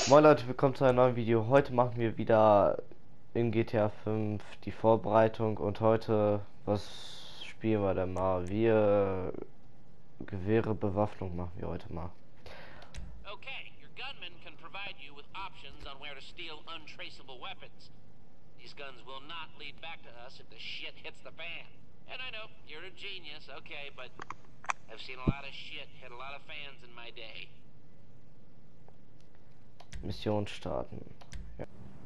Moin Leute, willkommen zu einem neuen Video. Heute machen wir wieder in GTA 5 die Vorbereitung und heute, was spielen wir denn mal? Gewehre Bewaffnung machen wir heute mal. Okay, your gunman can provide you with options on where to steal untraceable weapons. These guns will not lead back to us if the shit hits the fan. And I know, you're a genius, okay, but I've seen a lot of shit hit a lot of fans in my day. Mission starten. Ja.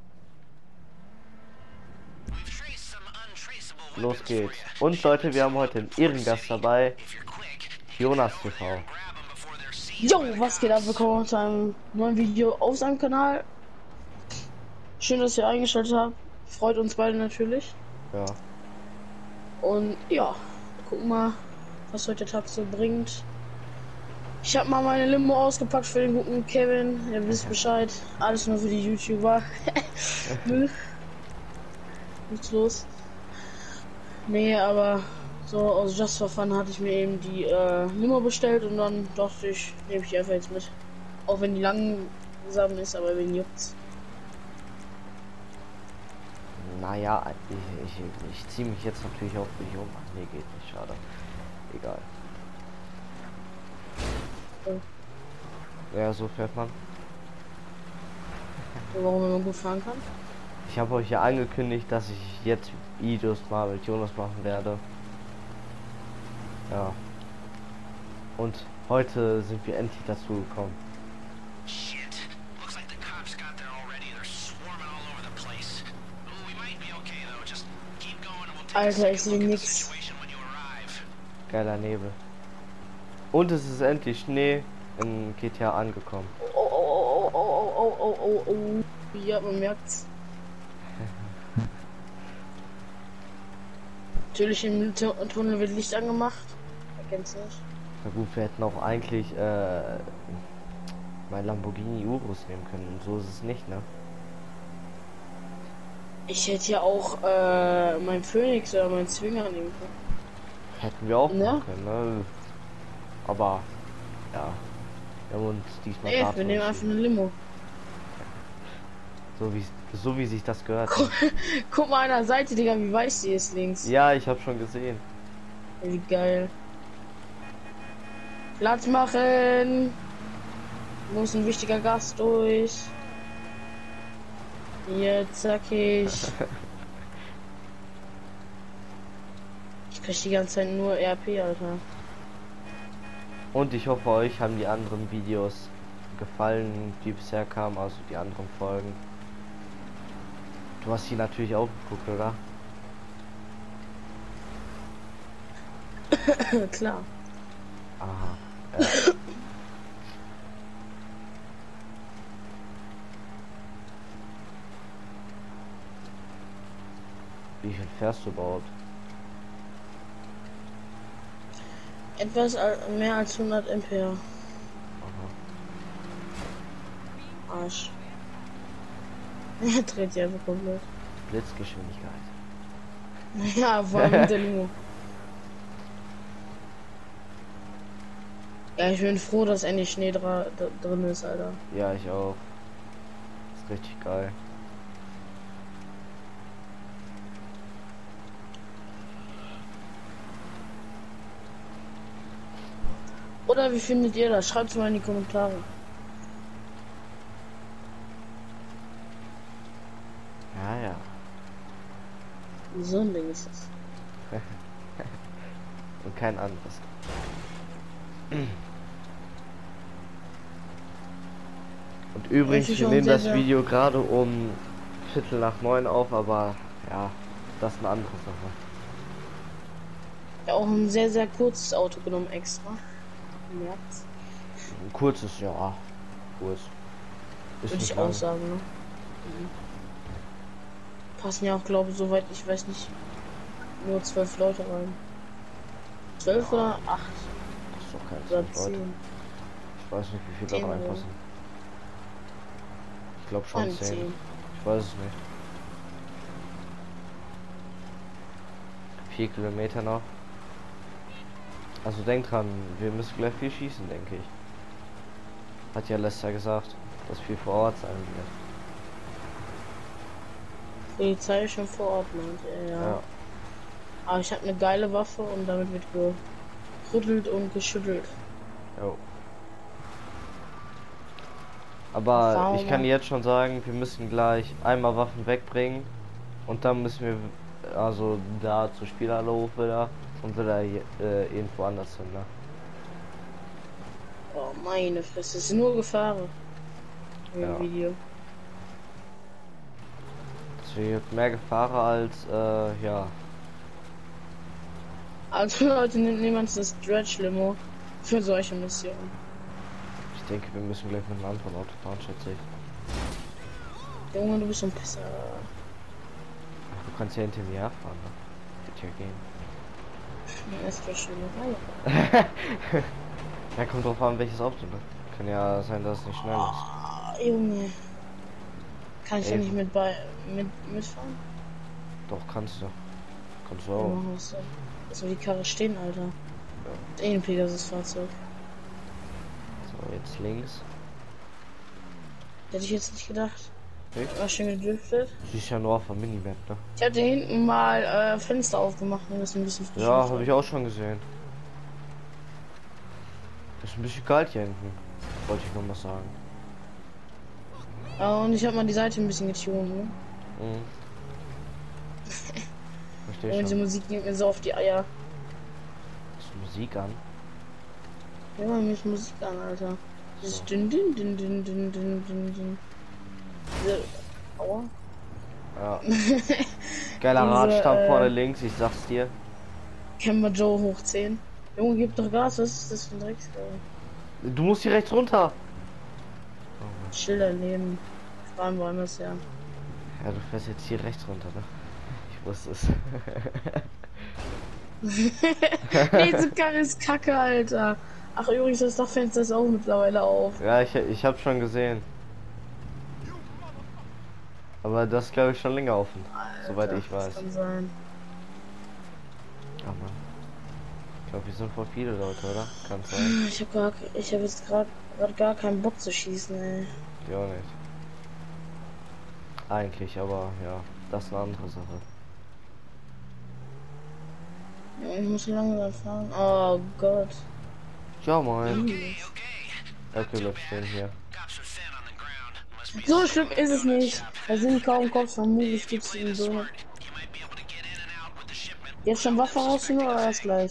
Los geht's. Und Leute, wir haben heute einen Ehrengast dabei. Jonas TV. Jo, was geht ab? Willkommen zu einem neuen Video auf seinem Kanal. Schön, dass ihr eingeschaltet habt. Freut uns beide natürlich. Ja. Und ja, gucken mal, was heute der Tag so bringt. Ich habe mal meine Limo ausgepackt für den guten Kevin. Ihr wisst Bescheid. Alles nur für die YouTuber. Nichts los. Nee, aber so aus Just for Fun hatte ich mir eben die Limo bestellt und dann dachte ich, nehme ich die einfach jetzt mit. Auch wenn die langsam ist, aber wen juckt's. Naja, ich ziehe mich jetzt natürlich auch nicht um. Ach, nee, geht nicht, schade. Egal. Ja, so fährt man. Warum man gut fahren kann? Ich habe euch ja angekündigt, dass ich jetzt Videos mal mit Jonas machen werde. Ja. Und heute sind wir endlich dazu gekommen. Alter, ich sehe nix. Geiler Nebel. Und es ist endlich Schnee in GTA angekommen. Oh. Ja, man merkt's. Natürlich im Tunnel wird Licht angemacht. Erkennst du nicht? Na gut, wir hätten auch eigentlich mein Lamborghini Urus nehmen können. Und so ist es nicht, ne? Ich hätte ja auch mein Phoenix oder mein Zwinger nehmen können. Hätten wir auch Ne? machen können, ne? Aber ja, wir haben uns diesmal Ey, dafür wir nehmen einfach eine Limo. so wie sich das gehört. Guck mal an der Seite, Digga, wie weiß die ist links. Ja, ich habe schon gesehen. Wie geil. Platz machen. Muss ein wichtiger Gast durch. Jetzt zackig. Ich krieg die ganze Zeit nur RP, Alter. Und ich hoffe, euch haben die anderen Videos gefallen, die bisher kamen, also die anderen Folgen. Du hast die natürlich auch geguckt, oder? Klar. Aha. Wie viel fährst du überhaupt? Etwas mehr als 100 Ampere. Aha. Arsch. Er dreht sich einfach komplett. Blitzgeschwindigkeit. Ja, vor allem mit der Limo. Ja, ich bin froh, dass endlich Schnee drin ist, Alter. Ja, ich auch. Ist richtig geil. Oder wie findet ihr das? Schreibt's mal in die Kommentare. Ja. So ein Ding ist das. Und kein anderes. Und übrigens, Ich wir schon nehmen sehr, das sehr- Video gerade um 8:45 auf, aber ja, das ist eine andere Sache. Ja, auch ein sehr, sehr kurzes Auto genommen extra. Merkt's. Ein kurzes, ja. Kurz. Ist Würde nicht ich lang. auch sagen, ne? Passen ja auch, glaube ich, soweit ich weiß nicht, nur 12 Leute rein. 12 oder 8 Das ist doch kein oder 12 Leute. 10. Ich weiß nicht, wie viel 10 da oder reinpassen. Ich glaube schon 10. 10. Ich weiß es nicht. 4 Kilometer noch. Also denkt dran, wir müssen gleich viel schießen, denke ich. Hat ja Lester gesagt. dass viel vor Ort sein wird. Polizei ist schon vor Ort, meint er, ja. Ja. Aber ich habe eine geile Waffe und damit wird gerüttelt und geschüttelt. Jo. Aber Fahr ich kann mal. jetzt schon sagen, wir müssen gleich einmal Waffen wegbringen und dann müssen wir also da zur Spielerhalle hoch wieder und wieder irgendwo anders hin. Ne? Oh meine Fresse, es ist nur Gefahren. Im Ja. Video. Es wird mehr Gefahr als ja. Also Leute, nimmt niemand das Stretch-Limo für solche Missionen. Ich denke, wir müssen gleich mit einem anderen Auto fahren, schätze ich. Junge, du bist so ein Pisser. Du kannst ja hinter mir herfahren, ne? Wird ja gehen. Ja, Stretch-Limo. Ja, kommt drauf an, welches Auto, ne? Kann ja sein, dass es nicht schnell ist. Ah, Junge. Kann ich da Ey. nicht mitfahren? Doch, kannst du. Kannst du Ja, auch. machen wir's so. Lass mal die Karre stehen, Alter. Ein Pegasus-Fahrzeug. So, jetzt links. Hätte ich jetzt nicht gedacht. Echt? War schön gedriftet. Sie ist ja nur auf der Minimap, ne? Ich hatte hinten mal Fenster aufgemacht und das ein bisschen frisch. Ja, habe ich auch schon gesehen. Das ist ein bisschen kalt hier hinten. Wollte ich noch mal sagen. Ja, und ich habe mal die Seite ein bisschen getunt, ne? Mhm. Verstehe Und diese schon. Musik geht mir so auf die Eier. Hast du Musik an? Ja, mich Musik an, Alter. Dieses So. Dün, dün, dün, dün, dün, dün, dün, dün. Diese... Aua. Ja. Geiler Diese, Radstand vorne links, ich sag's dir. Camber Joe hoch 10. Junge, gib doch Gas, was ist das für ein Dreckskerl? Du musst hier rechts runter. Schilder neben. Fahren wollen wir es ja. Ja, du fährst jetzt hier rechts runter, ne? Ich wusste es. Nee, diese Karre ist kacke, Alter. Ach übrigens, das Dachfenster ist auch mittlerweile auf. Ja, ich hab schon gesehen. Aber das ist glaube ich schon länger offen, soweit ich weiß. Das kann sein. Ja, Mann. Ich glaube, wir sind voll viele Leute, oder? Kann sein. Ich hab jetzt gerade gar keinen Bock zu schießen, ey. Die auch nicht. Eigentlich, aber ja, das ist eine andere Sache. Ja, ich muss langsam fahren. Oh Gott. Ja, moin. Okay, bleib stehen hier. So schlimm ist es nicht. Da sind kaum Kopf von Movie Stützen und so. Jetzt schon Waffe rausnehmen oder erst gleich?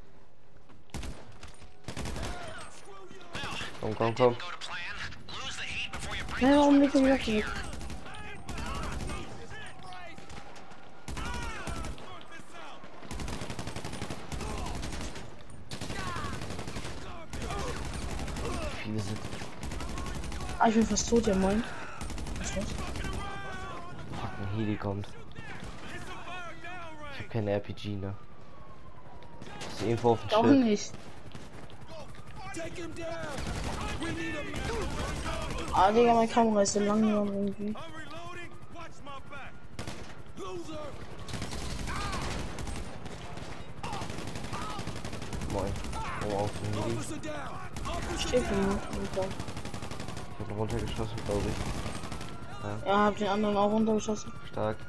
Komm, komm, komm. Nein, warum legt er die Waffe weg? Viele sind. Ah, ich bin fast tot, ja moin. Was ist los? Fuck, ein Heli kommt. Ich hab keine RPG, ne? Ist irgendwo auf dem Auch Schild. nicht. Ah, Digga, meine Kamera ist so langsam irgendwie. Moin. Oh, auf dem Heli. Steht mir. Ich hab ihn runtergeschossen, glaube ich. Ja, hab den anderen auch runtergeschossen. Stark.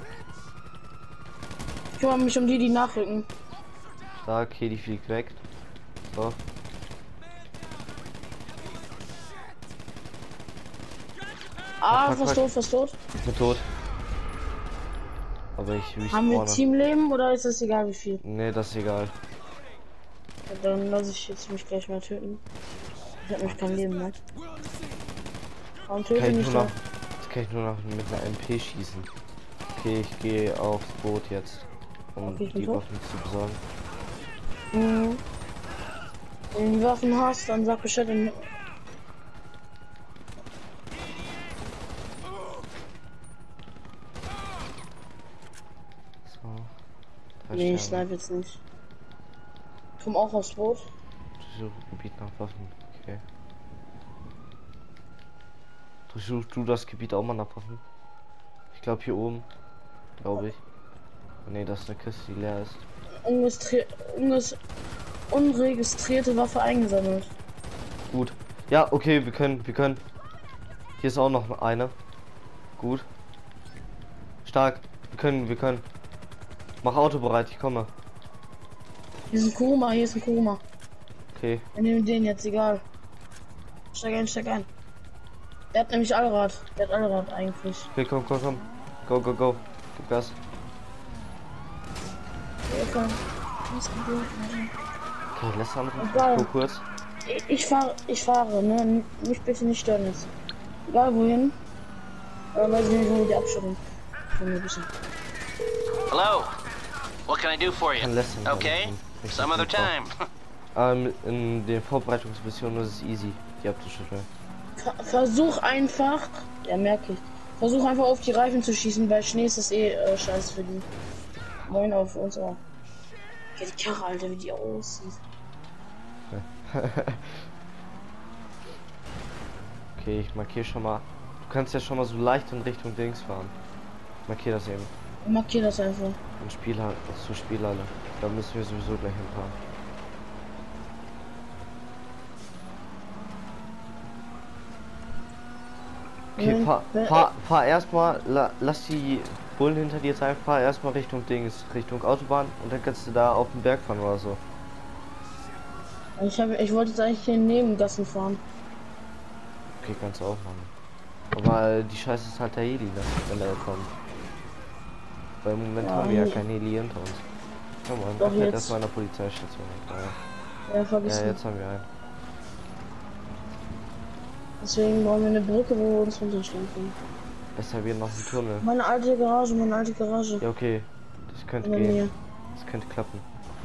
Ich kümmere mich um die nachrücken. Stark, Heli fliegt weg. So. Ah, fuck, fast fuck. tot, fast tot. Ich bin tot. Aber ich Haben wir respawne. Teamleben oder ist das egal wie viel? Nee, das ist egal. Ja, dann lasse ich jetzt mich gleich mal töten. Ich hab mich kein Leben mehr. Warum töte Kann ich mich nur da? noch, jetzt kann ich nur noch mit einer MP schießen. Okay, ich gehe aufs Boot jetzt, um Okay, ich bin die tot. Waffen zu besorgen. Mhm. Wenn du die Waffen hast, dann sag Bescheid. Dann... So. Drei Nee, ich Sterne. snipe jetzt nicht. Komm auch aufs Boot. Gebiet nach Waffen. Okay. Durchsuchst du das Gebiet auch mal nach Waffen? Ich glaube hier oben. Glaube ich. Nee, das ist eine Kiste, die leer ist. Unregistrierte Waffe eingesammelt. Gut. Ja, okay, wir können. Hier ist auch noch eine. Gut. Stark. Wir können. Mach Auto bereit, ich komme. Hier ist ein Kuruma, hier ist ein Kuruma. Okay. Wir nehmen den jetzt, egal. Steig ein, steig ein. Der hat nämlich Allrad. Der hat Allrad eigentlich. Okay, komm. Go. Gib Gas. Ja, komm. Okay, lass anrufen. Egal. Go kurz. Ich fahre, ne? Mich bitte nicht stören jetzt. Egal wohin. Weiß ich nicht, wo die Abschottung. Hello. What can I do for you? Kann Lesson Okay. anrufen. Some other time. In den Vorbereitungsmissionen ist es easy, die abzuschütteln. Versuch einfach. Ja, merke ich. Versuch einfach auf die Reifen zu schießen, weil Schnee ist das scheiße für die. Moin auf uns auch. Ja, die Karre, Alter, wie die aussieht. Okay, ich markiere schon mal. Du kannst ja schon mal so leicht in Richtung Dings fahren. Ich markiere das eben. Markier das einfach. In Spielhalle, zur Spielhalle. Da müssen wir sowieso gleich hinfahren. Okay, fahr erstmal, lass die Bullen hinter dir sein, fahr erstmal Richtung Dings, Richtung Autobahn und dann kannst du da auf den Berg fahren oder so. Ich wollte jetzt eigentlich in Nebengassen fahren. Okay, kannst du auch machen. Aber die Scheiße ist halt der Heli, ne, wenn der kommt. Weil im Moment haben wir ja kein Heli hinter uns. Komm mal, Doch, jetzt. erstmal in der Polizeistation. Ja, vergiss Ja, nicht. jetzt haben wir einen. Deswegen brauchen wir eine Brücke, wo wir uns runterstellen können. Besser wir noch einen Tunnel. Meine alte Garage. Ja, okay. Das könnte In der Nähe. gehen. Das könnte klappen.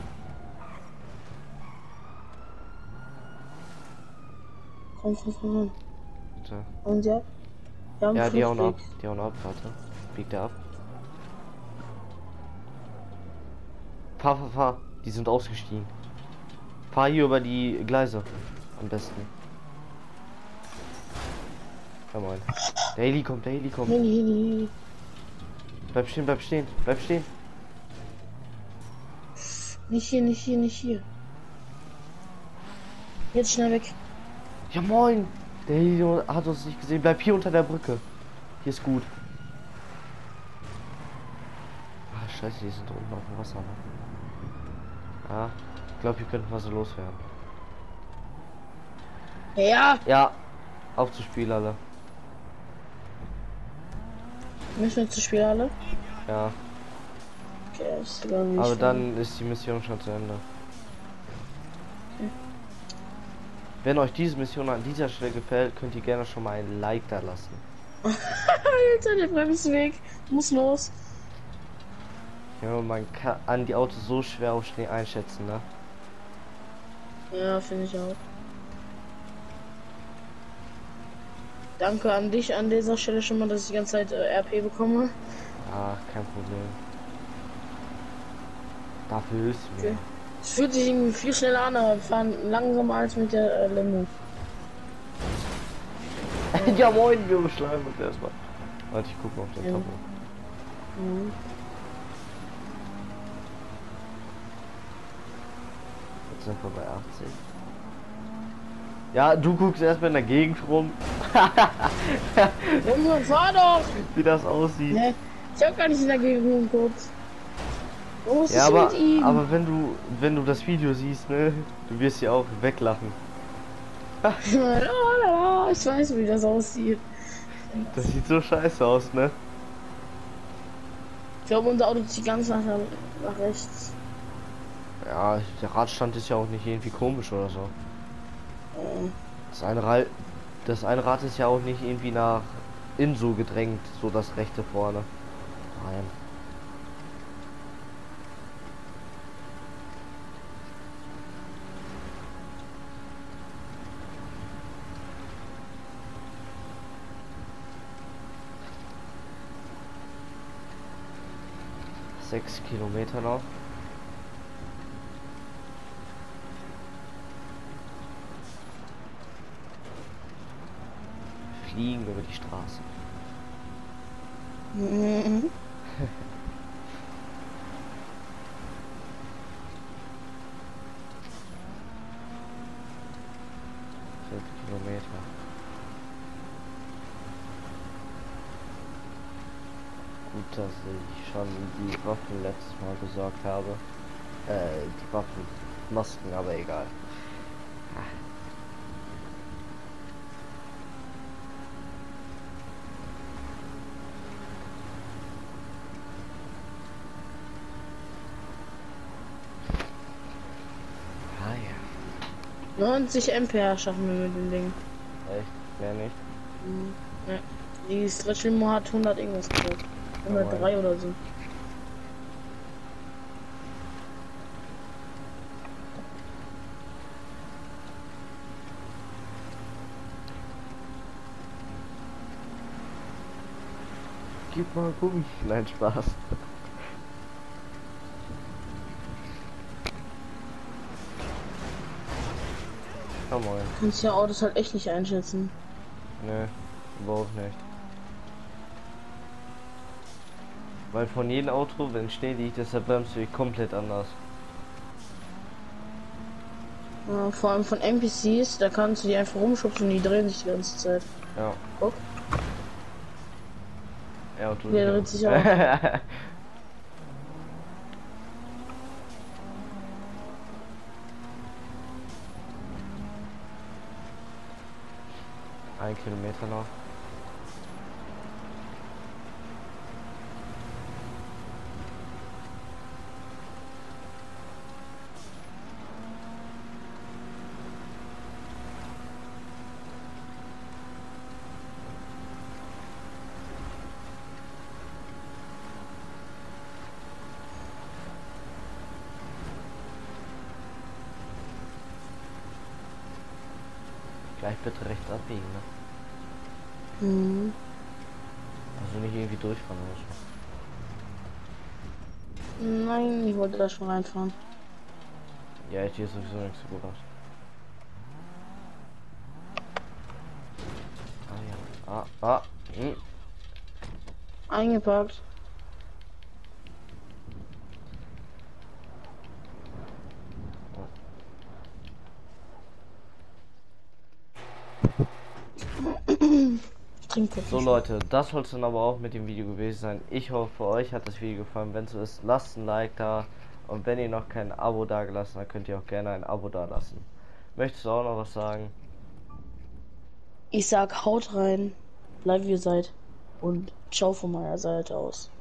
Komm. So. Und ja? Wir haben Ja, die hauen ab. Fluchtweg. Die hauen ab, warte. Biegt er ab. Fahr. Die sind ausgestiegen. Fahr hier über die Gleise. Am besten. Ja, moin. Der Heli kommt. Heli. Bleib stehen. Nicht hier. Jetzt schnell weg. Ja, moin. Der Heli hat uns nicht gesehen. Bleib hier unter der Brücke. Hier ist gut. Ah, scheiße, die sind unten auf dem Wasser. Ne? Ah, ich glaube, hier könnten wir so loswerden. Ja. Ja, auf zu Spiel alle. Müssen wir zur Spielhalle? Ja, Okay, ist sogar nicht. aber dann ist die Mission schon zu Ende. Okay. Wenn euch diese Mission an dieser Stelle gefällt, könnt ihr gerne schon mal ein Like da lassen. Alter, der Bremsweg muss los. Ja, man kann die Autos so schwer auf Schnee einschätzen, ne? Ja, finde ich auch. Danke an dich an dieser Stelle schon mal, dass ich die ganze Zeit RP bekomme. Ach, kein Problem. Dafür ist mir. Okay. Es fühlt sich irgendwie viel schneller an, aber wir fahren langsamer als mit der Limo. Ja, moin, wir beschlagen uns erstmal. Warte, ich gucke auf den Ja. Tacho. Mhm. Jetzt sind wir bei 80. Ja, du guckst erstmal in der Gegend rum, Junge, fahr doch! wie das aussieht. Ne, ich hab gar nicht in der Gegend rumgeguckt. Was Ja, ist mit ihm? aber wenn du das Video siehst, ne, du wirst ja auch weglachen. Ich weiß, wie das aussieht. Das sieht so scheiße aus, ne? Ich glaube, unser Auto zieht ganz nach rechts. Ja, der Radstand ist ja auch nicht irgendwie komisch oder so. Das eine Rad ist ja auch nicht irgendwie nach innen so gedrängt, so das rechte vorne. Nein. Sechs Kilometer noch. Fliegen über die Straße. Mhm. 4 Kilometer. Gut, dass ich schon die Waffen letztes Mal besorgt habe. Die Waffenmasken, aber egal. Ah ja. 90 Ampere schaffen wir mit dem Ding. Echt? Mehr nicht? Ja. Die Stretch Limo hat 100 irgendwas gesagt. 103 oder so. Gib mal Gummi. Nein, Spaß. Komm mal. Kannst ja Autos halt echt nicht einschätzen. Nö, überhaupt nicht. Weil von jedem Auto, wenn Schnee liegt, ist der Bremsweg komplett anders. Ja, vor allem von NPCs, da kannst du die einfach rumschubsen und die drehen sich die ganze Zeit. Ja. Guck. Ja, und du Der dreht sich auch. Ein Kilometer noch. Gleich bitte rechts abbiegen, ne? Mhm. Also nicht irgendwie durchfahren oder so. Nein, ich wollte da schon reinfahren. Ja, ich hier ist sowieso nichts so gebracht. Ah ja. Hm. Eingepackt. So Leute, das soll es dann aber auch mit dem Video gewesen sein. Ich hoffe, euch hat das Video gefallen. Wenn so ist, lasst ein Like da. Und wenn ihr noch kein Abo da gelassen habt, könnt ihr auch gerne ein Abo da lassen. Möchtest du auch noch was sagen? Ich sag, haut rein, bleibt wie ihr seid und ciao von meiner Seite aus.